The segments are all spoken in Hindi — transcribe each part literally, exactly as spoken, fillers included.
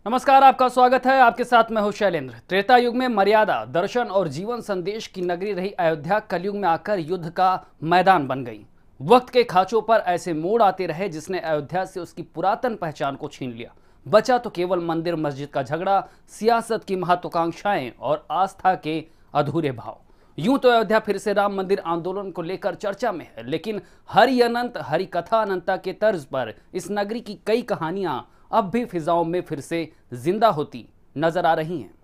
नमस्कार, आपका स्वागत है। आपके साथ मैं हूं शैलेंद्र। त्रेता युग में मर्यादा, दर्शन और जीवन संदेश की नगरी रही अयोध्या कलयुग में आकर युद्ध का मैदान बन गई। वक्त के खांचों पर ऐसे मोड़ आते रहे जिसने अयोध्या से उसकी पुरातन पहचान को छीन लिया। बचा तो केवल मंदिर मस्जिद का झगड़ा, सियासत की महत्वाकांक्षाएं और आस्था के अधूरे भाव। यूं तो अयोध्या फिर से राम मंदिर आंदोलन को लेकर चर्चा में है, लेकिन हरि अनंत हरि कथा अनंता के तर्ज पर इस नगरी की कई कहानियां अब भी फिजाओं में फिर से जिंदा होती नजर आ रही हैं।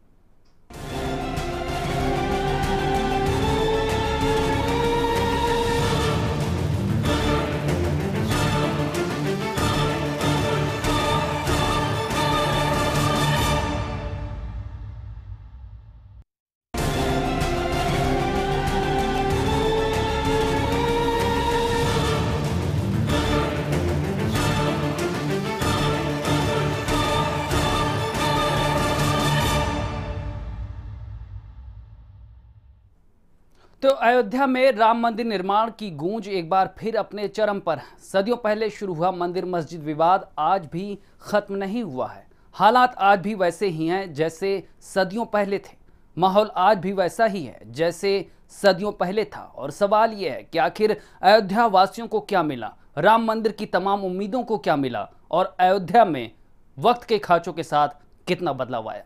तो अयोध्या में राम मंदिर निर्माण की गूंज एक बार फिर अपने चरम पर है। सदियों पहले शुरू हुआ मंदिर मस्जिद विवाद आज भी खत्म नहीं हुआ है। हालात आज भी वैसे ही हैं जैसे सदियों पहले थे। माहौल आज भी वैसा ही है जैसे सदियों पहले था। और सवाल यह है कि आखिर अयोध्या वासियों को क्या मिला, राम मंदिर की तमाम उम्मीदों को क्या मिला और अयोध्या में वक्त के खांचों के साथ कितना बदलाव आया।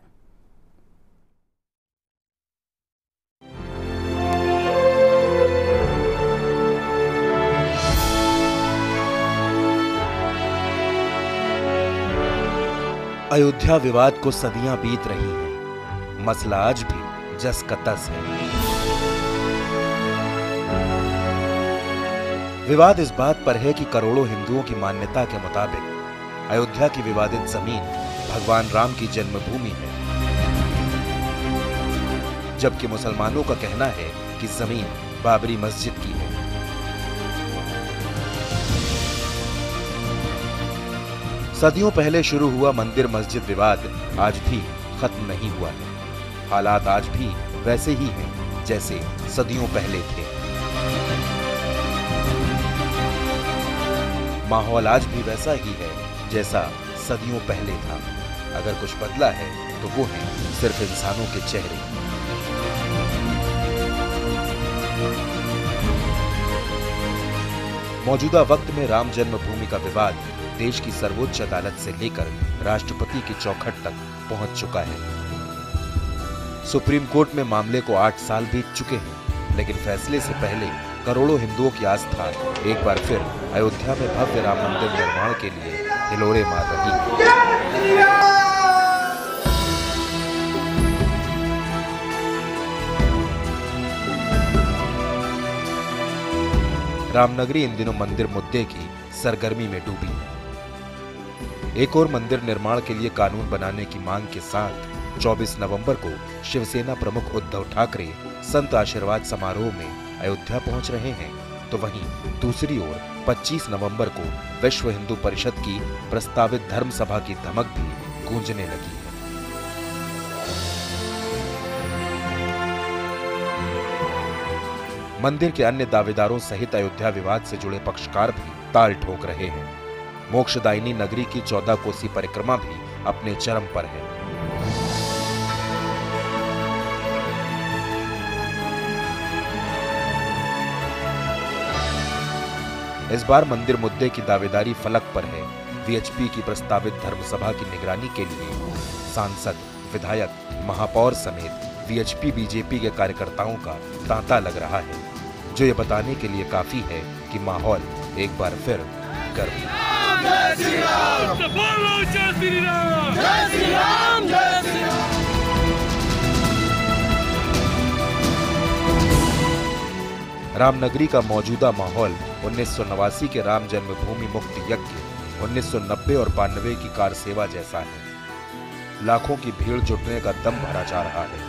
अयोध्या विवाद को सदियां बीत रही हैं, मसला आज भी जस का तस है। विवाद इस बात पर है कि करोड़ों हिंदुओं की मान्यता के मुताबिक अयोध्या की विवादित जमीन भगवान राम की जन्मभूमि है, जबकि मुसलमानों का कहना है कि जमीन बाबरी मस्जिद की है। सदियों पहले शुरू हुआ मंदिर मस्जिद विवाद आज भी खत्म नहीं हुआ है। हालात आज भी वैसे ही हैं जैसे सदियों पहले थे। माहौल आज भी वैसा ही है जैसा सदियों पहले था। अगर कुछ बदला है तो वो है सिर्फ इंसानों के चेहरे। मौजूदा वक्त में राम जन्मभूमि का विवाद देश की सर्वोच्च अदालत से लेकर राष्ट्रपति की चौखट तक पहुंच चुका है। सुप्रीम कोर्ट में मामले को आठ साल बीत चुके हैं, लेकिन फैसले से पहले करोड़ों हिंदुओं की आस्था एक बार फिर अयोध्या में भव्य राम मंदिर निर्माण के लिए हिलोरे मार रही है। रामनगरी इन दिनों मंदिर मुद्दे की सरगर्मी में डूबी है। एक और मंदिर निर्माण के लिए कानून बनाने की मांग के साथ चौबीस नवंबर को शिवसेना प्रमुख उद्धव ठाकरे संत आशीर्वाद समारोह में अयोध्या पहुंच रहे हैं, तो वहीं दूसरी ओर पच्चीस नवंबर को विश्व हिंदू परिषद की प्रस्तावित धर्म सभा की धमक भी गूंजने लगी है। मंदिर के अन्य दावेदारों सहित अयोध्या विवाद से जुड़े पक्षकार भी ताल ठोक रहे हैं। मोक्षदायिनी नगरी की चौदह कोसी परिक्रमा भी अपने चरम पर है। इस बार मंदिर मुद्दे की दावेदारी फलक पर है। वीएचपी की प्रस्तावित धर्म सभा की निगरानी के लिए सांसद, विधायक, महापौर समेत वीएचपी बीजेपी के कार्यकर्ताओं का तांता लग रहा है, जो ये बताने के लिए काफी है कि माहौल एक बार फिर गर्म है। जय श्री राम, बोलो जय श्री राम, जय श्री राम, जय श्री राम। रामनगरी का मौजूदा माहौल उन्नीस सौ नवासी के राम जन्मभूमि मुक्ति यज्ञ, उन्नीस सौ नब्बे और बानवे की कार सेवा जैसा है। लाखों की भीड़ जुटने का दम भरा जा रहा है।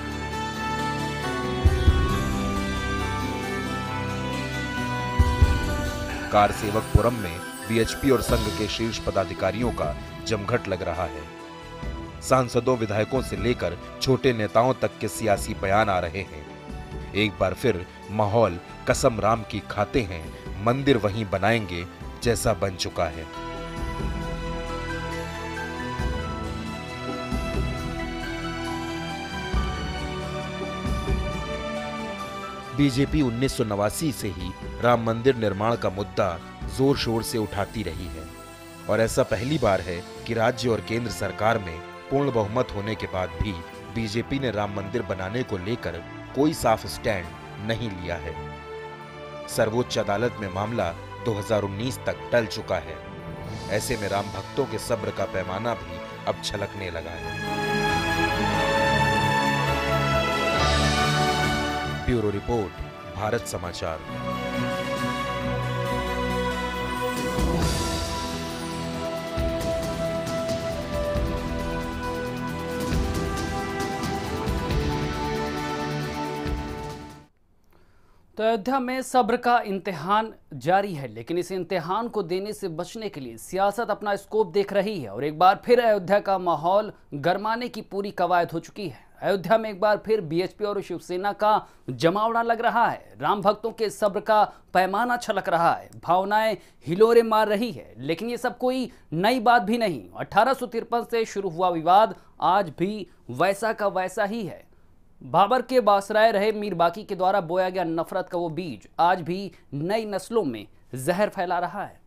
कार सेवकपुरम में वीएचपी और संघ के शीर्ष पदाधिकारियों का जमघट लग रहा है। सांसदों, विधायकों से लेकर छोटे नेताओं तक के सियासी बयान आ रहे हैं। एक बार फिर माहौल कसम राम की खाते हैं, मंदिर वहीं बनाएंगे जैसा बन चुका है। बीजेपी उन्नीस सौ नवासी से ही राम मंदिर निर्माण का मुद्दा जोर शोर से उठाती रही है और ऐसा पहली बार है कि राज्य और केंद्र सरकार में पूर्ण बहुमत होने के बाद भी बीजेपी ने राम मंदिर बनाने को लेकर कोई साफ स्टैंड नहीं लिया है। सर्वोच्च अदालत में मामला दो हज़ार उन्नीस तक टल चुका है। ऐसे में राम भक्तों के सब्र का पैमाना भी अब छलकने लगा है। ब्यूरो रिपोर्ट, भारत समाचार। तो अयोध्या में सब्र का इम्तिहान जारी है, लेकिन इस इम्तिहान को देने से बचने के लिए सियासत अपना स्कोप देख रही है और एक बार फिर अयोध्या का माहौल गरमाने की पूरी कवायद हो चुकी है। अयोध्या में एक बार फिर बीएचपी और शिवसेना का जमावड़ा लग रहा है। राम भक्तों के सब्र का पैमाना छलक रहा है, भावनाएं हिलोरे मार रही है। लेकिन ये सब कोई नई बात भी नहीं। अठारह सौ तिरपन से शुरू हुआ विवाद आज भी वैसा का वैसा ही है। बाबर के बासराए रहे मीर बाकी के द्वारा बोया गया नफरत का वो बीज आज भी नई नस्लों में जहर फैला रहा है।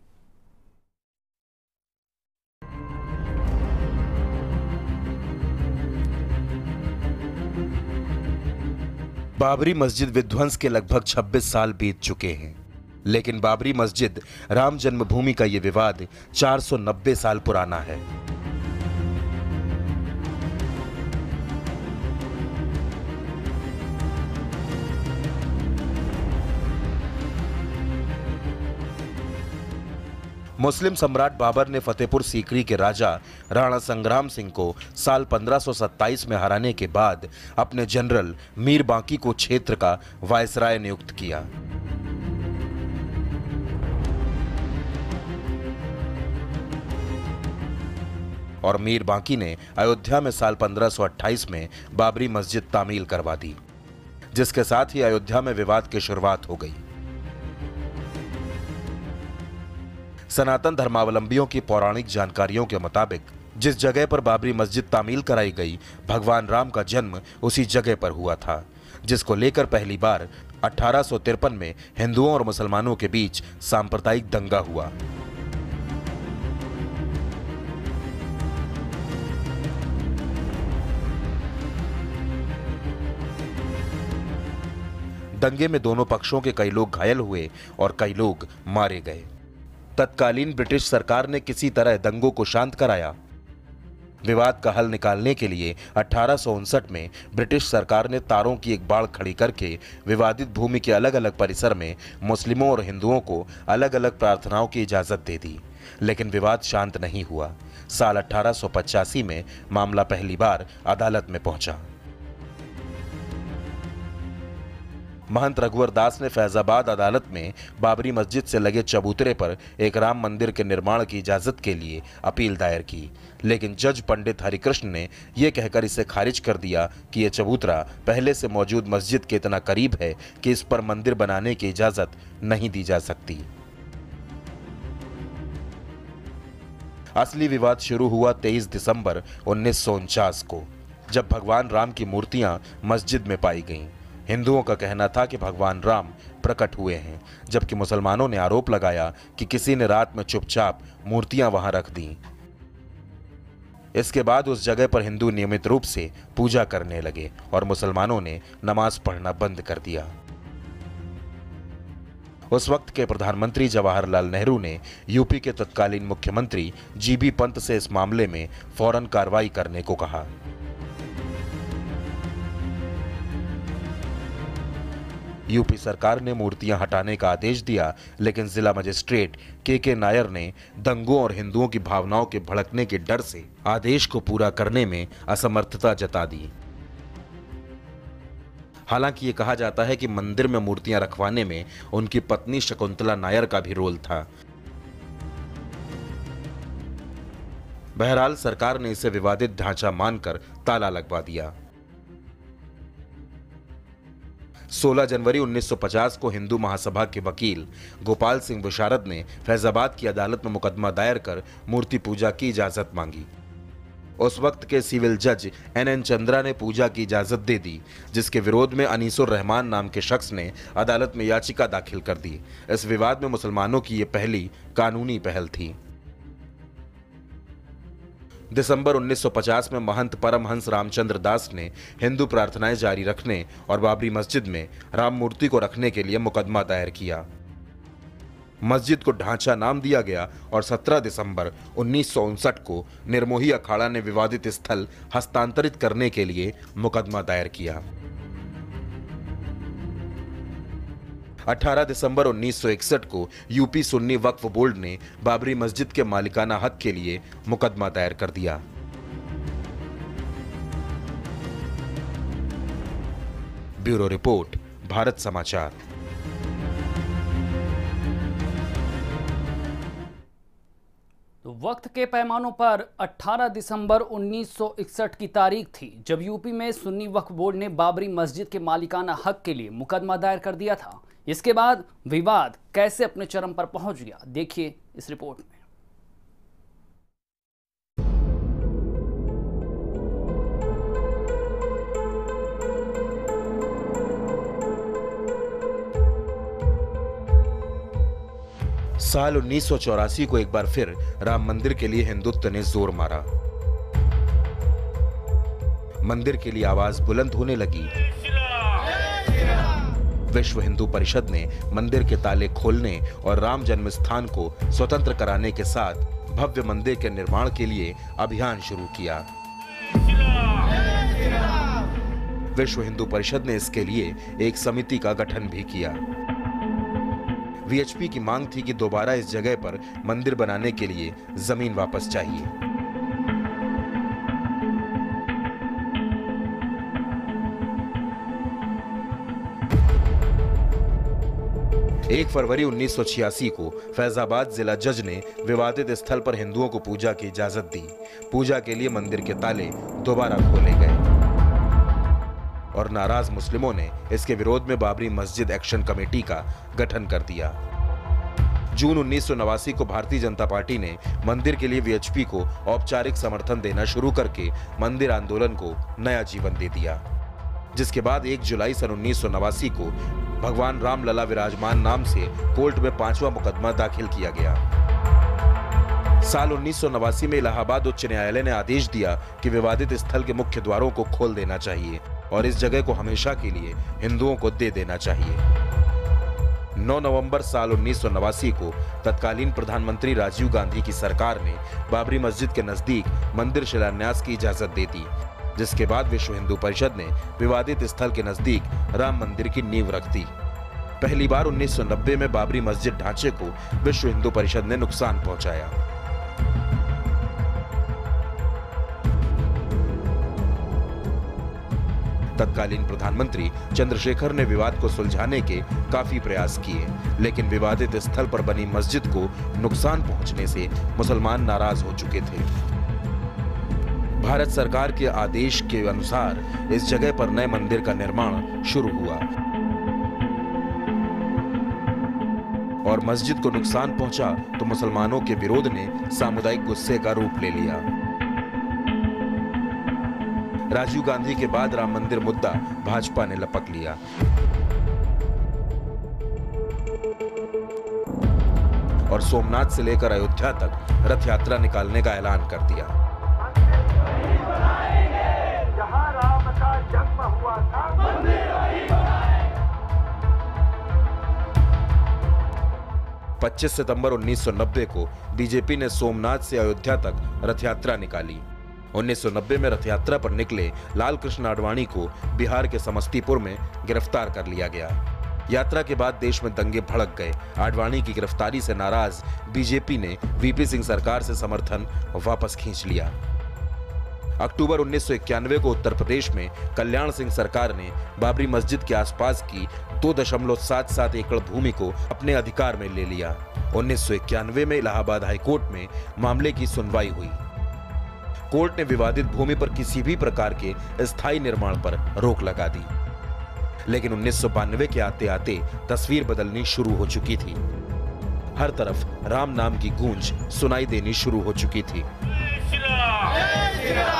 बाबरी मस्जिद विध्वंस के लगभग छब्बीस साल बीत चुके हैं, लेकिन बाबरी मस्जिद राम जन्मभूमि का यह विवाद चार सौ नब्बे साल पुराना है। मुस्लिम सम्राट बाबर ने फतेहपुर सीकरी के राजा राणा संग्राम सिंह को साल पंद्रह सौ सत्ताईस में हराने के बाद अपने जनरल मीर बाकी को क्षेत्र का वायसराय नियुक्त किया। और मीर बाकी ने अयोध्या में साल पंद्रह सौ अट्ठाईस में बाबरी मस्जिद तामील करवा दी, जिसके साथ ही अयोध्या में विवाद की शुरुआत हो गई। सनातन धर्मावलंबियों की पौराणिक जानकारियों के मुताबिक जिस जगह पर बाबरी मस्जिद तामील कराई गई, भगवान राम का जन्म उसी जगह पर हुआ था, जिसको लेकर पहली बार अठारह सौ तिरपन में हिंदुओं और मुसलमानों के बीच सांप्रदायिक दंगा हुआ। दंगे में दोनों पक्षों के कई लोग घायल हुए और कई लोग मारे गए। तत्कालीन ब्रिटिश सरकार ने किसी तरह दंगों को शांत कराया। विवाद का हल निकालने के लिए अठारह सौ उनसठ में ब्रिटिश सरकार ने तारों की एक बाड़ खड़ी करके विवादित भूमि के अलग अलग परिसर में मुस्लिमों और हिंदुओं को अलग अलग प्रार्थनाओं की इजाजत दे दी, लेकिन विवाद शांत नहीं हुआ। साल अठारह सौ पचासी में मामला पहली बार अदालत में पहुंचा। महंत रघुवर दास ने फैजाबाद अदालत में बाबरी मस्जिद से लगे चबूतरे पर एक राम मंदिर के निर्माण की इजाजत के लिए अपील दायर की, लेकिन जज पंडित हरिकृष्ण ने यह कहकर इसे खारिज कर दिया कि यह चबूतरा पहले से मौजूद मस्जिद के इतना करीब है कि इस पर मंदिर बनाने की इजाजत नहीं दी जा सकती। असली विवाद शुरू हुआ तेईस दिसंबर उन्नीस सौ उनचास को, जब भगवान राम की मूर्तियां मस्जिद में पाई गईं। हिंदुओं का कहना था कि भगवान राम प्रकट हुए हैं, जबकि मुसलमानों ने आरोप लगाया कि किसी ने रात में चुपचाप मूर्तियां वहां रख दी। इसके बाद उस जगह पर हिंदू नियमित रूप से पूजा करने लगे और मुसलमानों ने नमाज पढ़ना बंद कर दिया। उस वक्त के प्रधानमंत्री जवाहरलाल नेहरू ने यूपी के तत्कालीन मुख्यमंत्री जीबी पंत से इस मामले में फौरन कार्रवाई करने को कहा। यूपी सरकार ने मूर्तियां हटाने का आदेश दिया, लेकिन जिला मजिस्ट्रेट के के नायर ने दंगों और हिंदुओं की भावनाओं के भड़कने के डर से आदेश को पूरा करने में असमर्थता जता दी। हालांकि ये कहा जाता है कि मंदिर में मूर्तियां रखवाने में उनकी पत्नी शकुंतला नायर का भी रोल था। बहरहाल सरकार ने इसे विवादित ढांचा मानकर ताला लगवा दिया। सोलह जनवरी उन्नीस सौ पचास को हिंदू महासभा के वकील गोपाल सिंह विशारद ने फैजाबाद की अदालत में मुकदमा दायर कर मूर्ति पूजा की इजाजत मांगी। उस वक्त के सिविल जज एन एन चंद्रा ने पूजा की इजाजत दे दी, जिसके विरोध में अनीसुर रहमान नाम के शख्स ने अदालत में याचिका दाखिल कर दी। इस विवाद में मुसलमानों की यह पहली कानूनी पहल थी। दिसंबर उन्नीस सौ पचास में महंत परमहंस रामचंद्र दास ने हिंदू प्रार्थनाएं जारी रखने और बाबरी मस्जिद में राम मूर्ति को रखने के लिए मुकदमा दायर किया। मस्जिद को ढांचा नाम दिया गया और सत्रह दिसंबर उन्नीस सौ उनसठ को निर्मोही अखाड़ा ने विवादित स्थल हस्तांतरित करने के लिए मुकदमा दायर किया। अठारह दिसंबर उन्नीस सौ इकसठ को यूपी सुन्नी वक्फ बोर्ड ने बाबरी मस्जिद के मालिकाना हक के लिए मुकदमा दायर कर दिया। ब्यूरो रिपोर्ट, भारत समाचार। तो वक्त के पैमानों पर अठारह दिसंबर उन्नीस सौ इकसठ की तारीख थी जब यूपी में सुन्नी वक्फ बोर्ड ने बाबरी मस्जिद के मालिकाना हक के लिए मुकदमा दायर कर दिया था। इसके बाद विवाद कैसे अपने चरम पर पहुंच गया, देखिए इस रिपोर्ट में। साल उन्नीस सौ चौरासी को एक बार फिर राम मंदिर के लिए हिंदुत्व ने जोर मारा। मंदिर के लिए आवाज बुलंद होने लगी। विश्व हिंदू परिषद ने मंदिर के ताले खोलने और राम जन्म स्थान को स्वतंत्र कराने के साथ भव्य मंदिर के निर्माण के लिए अभियान शुरू किया। विश्व हिंदू परिषद ने इसके लिए एक समिति का गठन भी किया। वीएचपी की मांग थी कि दोबारा इस जगह पर मंदिर बनाने के लिए जमीन वापस चाहिए। एक फरवरी उन्नीस सौ छियासी को फैजाबाद जिला जज ने विवादित स्थल पर हिंदुओं को पूजा की इजाजत दी। पूजा के लिए मंदिर के ताले दोबारा खोले गए और नाराज मुस्लिमों ने इसके विरोध में बाबरी मस्जिद एक्शन कमेटी का गठन कर दिया। जून उन्नीस सौ नवासी को भारतीय जनता पार्टी ने मंदिर के लिए वीएचपी को औपचारिक समर्थन देना शुरू करके मंदिर आंदोलन को नया जीवन दे दिया, जिसके बाद एक जुलाई सन उन्नीस सौ नवासी को भगवान राम लला विराजमान नाम से कोर्ट में पांचवा मुकदमा दाखिल किया गया। साल उन्नीस सौ नवासी में इलाहाबाद उच्च न्यायालय ने आदेश दिया कि विवादित स्थल के मुख्य द्वारों को खोल देना चाहिए और इस जगह को हमेशा के लिए हिंदुओं को दे देना चाहिए। नौ नवंबर साल उन्नीस सौ नवासी को तत्कालीन प्रधानमंत्री राजीव गांधी की सरकार ने बाबरी मस्जिद के नजदीक मंदिर शिलान्यास की इजाजत दे दी, जिसके बाद विश्व हिंदू परिषद ने विवादित स्थल के नजदीक राम मंदिर की नींव रख दी। पहली बार उन्नीस सौ नब्बे में बाबरी मस्जिद ढांचे को विश्व हिंदू परिषद ने नुकसान पहुंचाया। तत्कालीन प्रधानमंत्री चंद्रशेखर ने विवाद को सुलझाने के काफी प्रयास किए, लेकिन विवादित स्थल पर बनी मस्जिद को नुकसान पहुंचने से मुसलमान नाराज हो चुके थे। भारत सरकार के आदेश के अनुसार इस जगह पर नए मंदिर का निर्माण शुरू हुआ और मस्जिद को नुकसान पहुंचा तो मुसलमानों के विरोध ने सामुदायिक गुस्से का रूप ले लिया। राजीव गांधी के बाद राम मंदिर मुद्दा भाजपा ने लपक लिया। और सोमनाथ से लेकर अयोध्या तक रथ यात्रा निकालने का ऐलान कर दिया। जहां राम का जन्म हुआ था, पच्चीस सितंबर उन्नीस सौ नब्बे को बीजेपी ने सोमनाथ से अयोध्या तक रथ यात्रा निकाली। उन्नीस सौ नब्बे में रथ यात्रा पर निकले लाल कृष्ण आडवाणी को बिहार के समस्तीपुर में गिरफ्तार कर लिया गया। यात्रा के बाद देश में दंगे भड़क गए। आडवाणी की गिरफ्तारी से नाराज बीजेपी ने वीपी सिंह सरकार से समर्थन वापस खींच लिया। अक्टूबर उन्नीस सौ इक्यानवे को उत्तर प्रदेश में कल्याण सिंह सरकार ने बाबरी मस्जिद के आसपास की दो दशमलव सात सात एकड़ भूमि को अपने अधिकार में ले लिया। उन्नीस सौ इक्यानवे में इलाहाबाद हाईकोर्ट में मामले की सुनवाई हुई। कोर्ट ने विवादित भूमि पर किसी भी प्रकार के स्थायी निर्माण पर रोक लगा दी, लेकिन उन्नीस सौ बानवे के आते आते तस्वीर बदलनी शुरू हो चुकी थी। हर तरफ राम नाम की गूंज सुनाई देनी शुरू हो चुकी थी।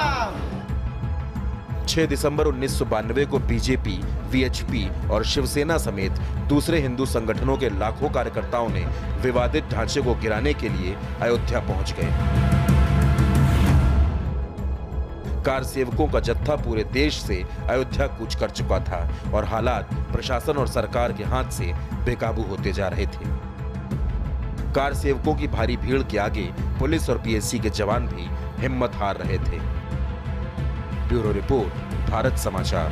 छह दिसंबर उन्नीस सौ बानवे को बीजेपी, वीएचपी और शिवसेना समेत दूसरे हिंदू संगठनों के लाखों कार्यकर्ताओं ने विवादित ढांचे को गिराने के लिए अयोध्या पहुंच गए। कार सेवकों का जत्था पूरे देश से अयोध्या कूच कर चुका था और हालात प्रशासन और सरकार के हाथ से बेकाबू होते जा रहे थे। कार सेवकों की भारी भीड़ के आगे पुलिस और पीएससी के जवान भी हिम्मत हार रहे थे। ब्यूरो रिपोर्ट, भारत समाचार।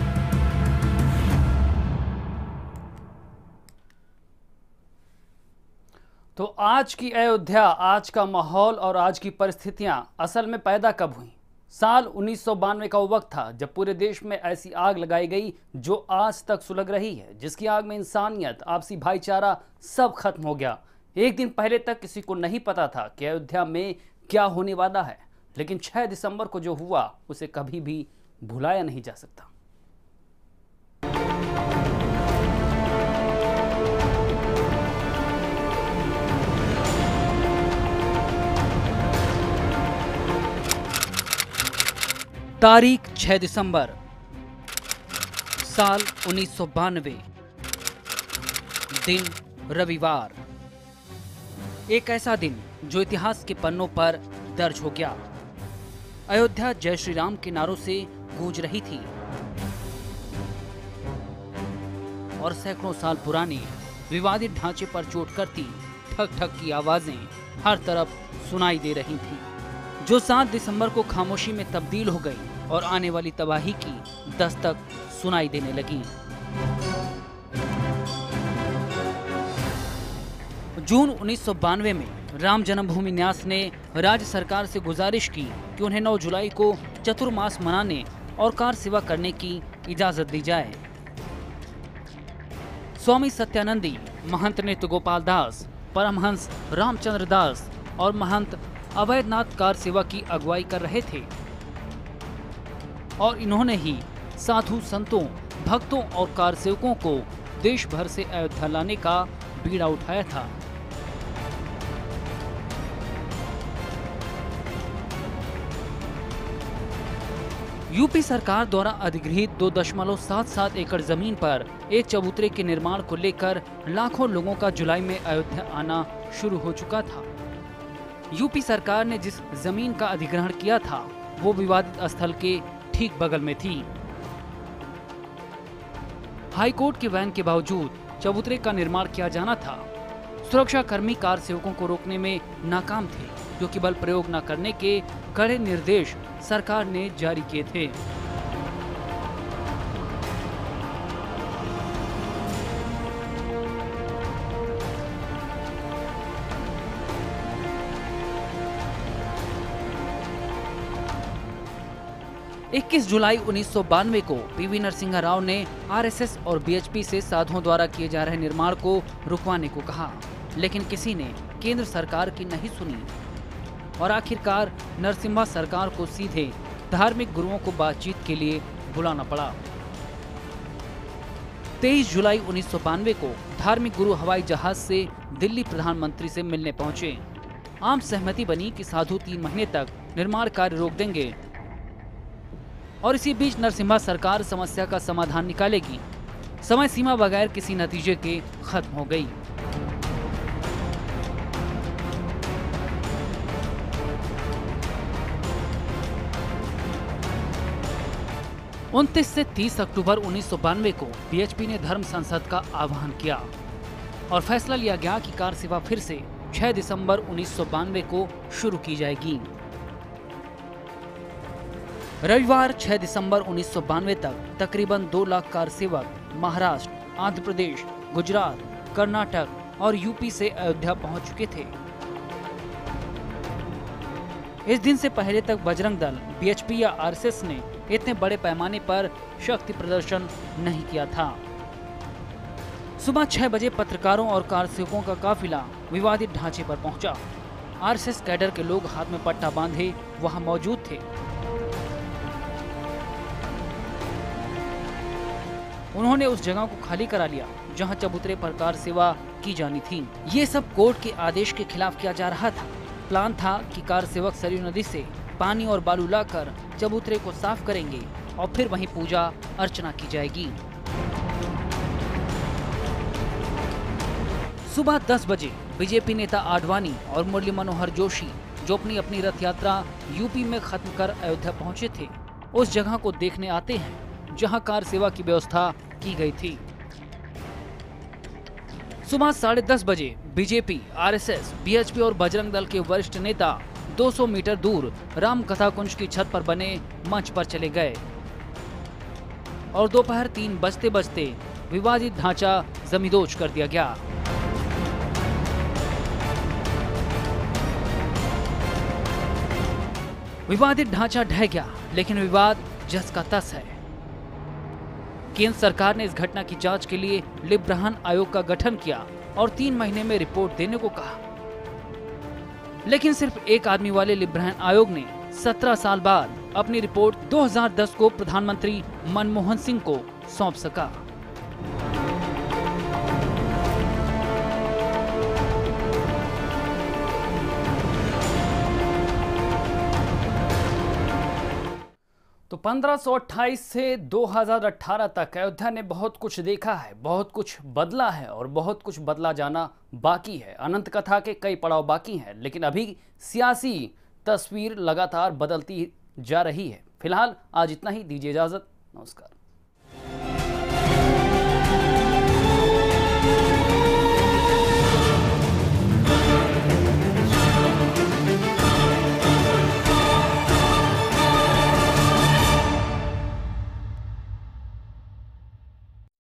तो आज की अयोध्या, आज का माहौल और आज की परिस्थितियां असल में पैदा कब हुई? साल उन्नीस सौ बानवे का वो वक्त था जब पूरे देश में ऐसी आग लगाई गई जो आज तक सुलग रही है, जिसकी आग में इंसानियत, आपसी भाईचारा सब खत्म हो गया। एक दिन पहले तक किसी को नहीं पता था कि अयोध्या में क्या होने वाला है, लेकिन छह दिसंबर को जो हुआ उसे कभी भी भुलाया नहीं जा सकता। तारीख छह दिसंबर साल उन्नीस सौ बानवे, दिन रविवार। एक ऐसा दिन जो इतिहास के पन्नों पर दर्ज हो गया। अयोध्या जय श्री राम के नारों से गूंज रही थी और सैकड़ों साल पुराने विवादित ढांचे पर चोट करती ठक ठक की आवाजें हर तरफ सुनाई दे रही थीं, जो सात दिसंबर को खामोशी में तब्दील हो गई और आने वाली तबाही की दस्तक सुनाई देने लगी। जून उन्नीस सौ बानवे में राम जन्मभूमि न्यास ने राज्य सरकार से गुजारिश की कि उन्हें नौ जुलाई को चतुर्मास मनाने और कार सेवा करने की इजाजत दी जाए। स्वामी सत्यानंदी, महंत नृत्य गोपाल दास, परमहंस रामचंद्र दास और महंत अवैधनाथ कार सेवा की अगुवाई कर रहे थे और इन्होंने ही साधु संतों, भक्तों और कार सेवकों को देश भर से अयोध्या लाने का बीड़ा उठाया था। यूपी सरकार द्वारा अधिगृहित दो दशमलव सात सात एकड़ जमीन पर एक चबूतरे के निर्माण को लेकर लाखों लोगों का जुलाई में अयोध्या आना शुरू हो चुका था। यूपी सरकार ने जिस जमीन का अधिग्रहण किया था वो विवादित स्थल के ठीक बगल में थी। हाईकोर्ट के बैन के बावजूद चबूतरे का निर्माण किया जाना था। सुरक्षा कर्मी कार सेवकों को रोकने में नाकाम थे, क्योंकि बल प्रयोग न करने के कड़े निर्देश सरकार ने जारी किए थे। इक्कीस जुलाई उन्नीस सौ बानवे को पीवी नरसिंहा राव ने आरएसएस और बीएचपी से साधुओं द्वारा किए जा रहे निर्माण को रुकवाने को कहा, लेकिन किसी ने केंद्र सरकार की नहीं सुनी और आखिरकार नरसिम्हा सरकार को सीधे धार्मिक गुरुओं को बातचीत के लिए बुलाना पड़ा। तेईस जुलाई उन्नीस सौ बानवे को धार्मिक गुरु हवाई जहाज से दिल्ली प्रधानमंत्री से मिलने पहुंचे। आम सहमति बनी कि साधु तीन महीने तक निर्माण कार्य रोक देंगे और इसी बीच नरसिम्हा सरकार समस्या का समाधान निकालेगी। समय सीमा बगैर किसी नतीजे के खत्म हो गई। उनतीस से तीस अक्टूबर उन्नीस सौ बानवे को बीएचपी ने धर्म संसद का आह्वान किया और फैसला लिया गया कि कार सेवा फिर से छह दिसंबर उन्नीस सौ बानवे को शुरू की जाएगी। रविवार छह दिसंबर उन्नीस सौ बानवे तक तकरीबन दो लाख कार सेवक महाराष्ट्र, आंध्र प्रदेश, गुजरात, कर्नाटक और यूपी से अयोध्या पहुंच चुके थे। इस दिन से पहले तक बजरंग दल, बीएचपी या आरएसएस ने इतने बड़े पैमाने पर शक्ति प्रदर्शन नहीं किया था। सुबह छह बजे पत्रकारों और कार सेवकों का काफिला विवादित ढांचे पर पहुंचा। आरएसएस कैडर के लोग हाथ में पट्टा बांधे वहां मौजूद थे। उन्होंने उस जगह को खाली करा लिया जहां चबूतरे पर कार सेवा की जानी थी। ये सब कोर्ट के आदेश के खिलाफ किया जा रहा था। प्लान था कि कार सेवक सरयू नदी से पानी और बालू लाकर चबूतरे को साफ करेंगे और फिर वहीं पूजा अर्चना की जाएगी। सुबह दस बजे बीजेपी नेता आडवाणी और मुरली मनोहर जोशी, जो अपनी अपनी रथ यात्रा यूपी में खत्म कर अयोध्या पहुंचे थे, उस जगह को देखने आते हैं जहां कार सेवा की व्यवस्था की गई थी। सुबह साढ़े दस बजे बीजेपी, आरएसएस, बीएचपी और बजरंग दल के वरिष्ठ नेता दो सौ मीटर दूर राम कथा कुंज की छत पर बने मंच पर चले गए और दोपहर तीन बजते बजते विवादित ढांचा जमींदोज कर दिया गया। विवादित ढांचा ढह गया, लेकिन विवाद जस का तस है। केंद्र सरकार ने इस घटना की जांच के लिए लिब्राहन आयोग का गठन किया और तीन महीने में रिपोर्ट देने को कहा, लेकिन सिर्फ एक आदमी वाले लिब्राहन आयोग ने सत्रह साल बाद अपनी रिपोर्ट दो हज़ार दस को प्रधानमंत्री मनमोहन सिंह को सौंप सका। तो पंद्रह सौ अट्ठाईस से दो हज़ार अठारह तक अयोध्या ने बहुत कुछ देखा है, बहुत कुछ बदला है और बहुत कुछ बदला जाना बाकी है। अनंत कथा के कई पड़ाव बाकी हैं, लेकिन अभी सियासी तस्वीर लगातार बदलती जा रही है। फिलहाल आज इतना ही, दीजिए इजाजत, नमस्कार।